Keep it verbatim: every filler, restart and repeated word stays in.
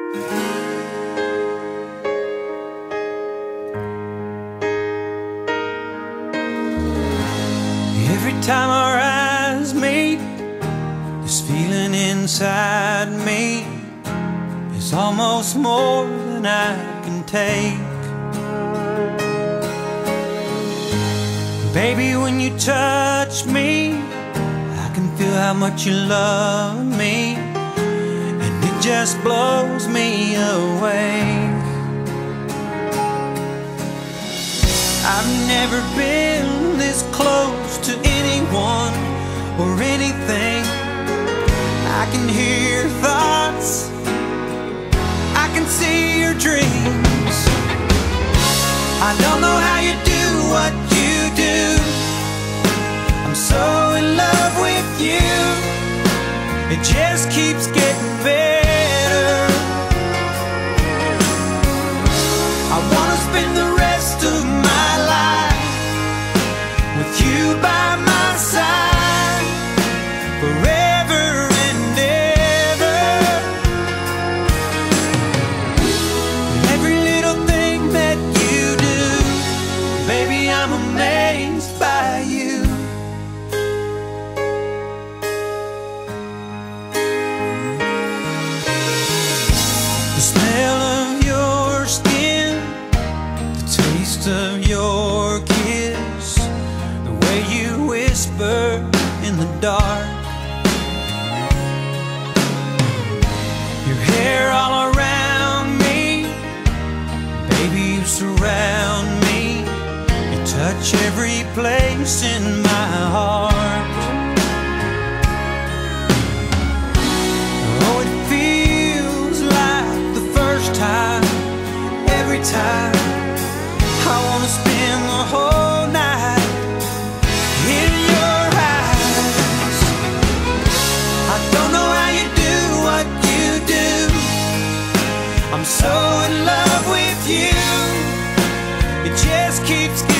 Every time our eyes meet, this feeling inside me is almost more than I can take. Baby, when you touch me, I can feel how much you love me, and it just blows me away. I've never been this close to anyone or anything. I can hear your thoughts, I can see your dreams. I don't know how you do what you do. I'm so in love with you. It just keeps getting better. I wanna spend the rest of my life with you by my side, forever and ever. Every little thing that you do, baby, I'm amazed by you. The smell of your skin, the taste of your kiss, the way you whisper in the dark, your hair all around me, baby, you surround me. You touch every place in my heart. Oh, it feels like the first time, every time. I wanna spend the whole night in your eyes. I don't know how you do what you do. I'm so in love with you. It just keeps getting